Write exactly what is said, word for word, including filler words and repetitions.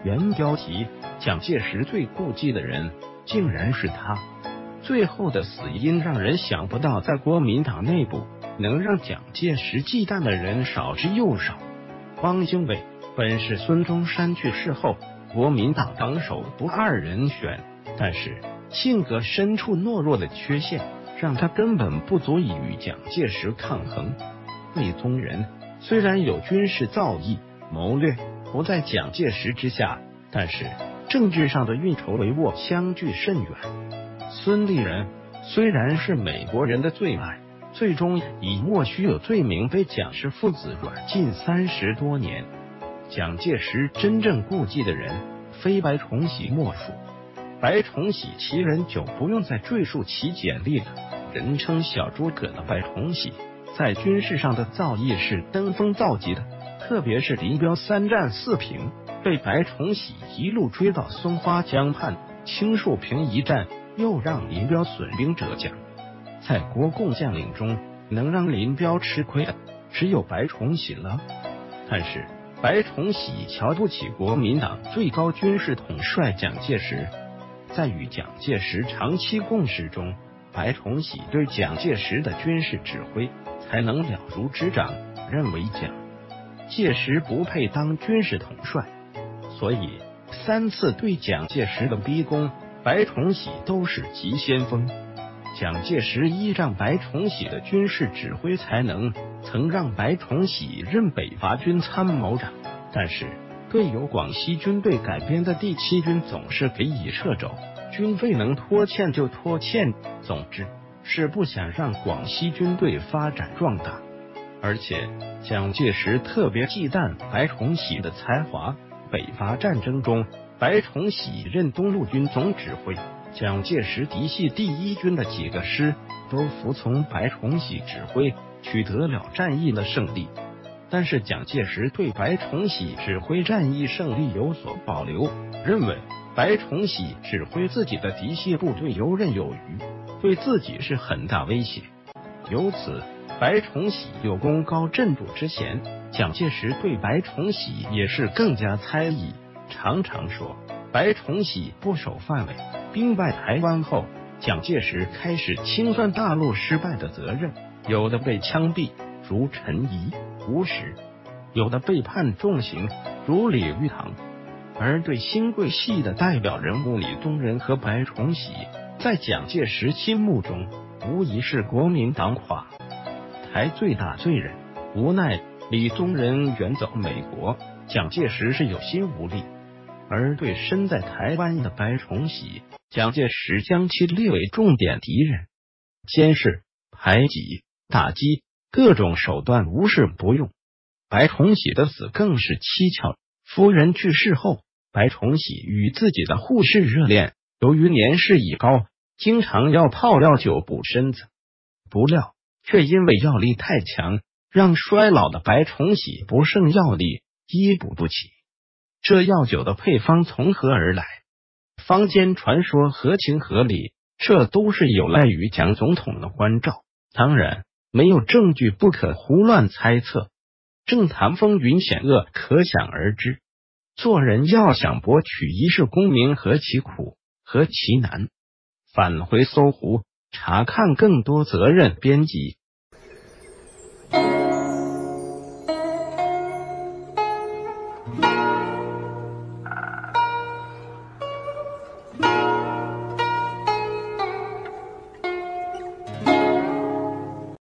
原标题：蒋介石最顾忌的人，竟然是他。最后的死因让人想不到，在国民党内部，能让蒋介石忌惮的人少之又少。汪精卫本是孙中山去世后国民党党首不二人选，但是性格深处懦弱的缺陷，让他根本不足以与蒋介石抗衡。魏宗仁虽然有军事造诣，谋略不在蒋介石之下，但是政治上的运筹帷幄相距甚远。孙立人虽然是美国人的最爱，最终以莫须有罪名被蒋氏父子软禁三十多年。蒋介石真正顾忌的人，非白崇禧莫属。白崇禧其人就不用再赘述其简历了，人称小诸葛的白崇禧，在军事上的造诣是登峰造极的，特别是林彪三战四平，被白崇禧一路追到松花江畔，青树坪一战又让林彪损兵折将。在国共将领中，能让林彪吃亏的只有白崇禧了。但是白崇禧瞧不起国民党最高军事统帅蒋介石，在与蒋介石长期共事中，白崇禧对蒋介石的军事指挥才能了如指掌，认为蒋介石不配当军事统帅，所以三次对蒋介石的逼宫，白崇禧都是急先锋。蒋介石依仗白崇禧的军事指挥才能，曾让白崇禧任北伐军参谋长，但是对由广西军队改编的第七军总是给予掣肘，军费能拖欠就拖欠，总之是不想让广西军队发展壮大。而且蒋介石特别忌惮白崇禧的才华，北伐战争中，白崇禧任东路军总指挥，蒋介石嫡系第一军的几个师都服从白崇禧指挥，取得了战役的胜利。但是蒋介石对白崇禧指挥战役胜利有所保留，认为白崇禧指挥自己的嫡系部队游刃有余，对自己是很大威胁。由此白崇禧有功高震主之嫌，蒋介石对白崇禧也是更加猜疑，常常说白崇禧不守范围。兵败台湾后，蒋介石开始清算大陆失败的责任，有的被枪毙，如陈仪、吴石；有的被判重刑，如李玉堂。而对新桂系的代表人物李宗仁和白崇禧，在蒋介石心目中无疑是国民党垮台最大罪人。无奈李宗仁远走美国，蒋介石是有心无力。而对身在台湾的白崇禧，蒋介石将其列为重点敌人，监视、排挤、打击，各种手段无事不用。白崇禧的死更是蹊跷，夫人去世后，白崇禧与自己的护士热恋，由于年事已高，经常要泡料酒补身子，不料却因为药力太强，让衰老的白崇禧不胜药力，医补不起。这药酒的配方从何而来？坊间传说合情合理，这都是有赖于蒋总统的关照，当然没有证据不可胡乱猜测。政坛风云险恶，可想而知。做人要想博取一世功名，何其苦，何其难。返回搜狐，查看更多责任编辑。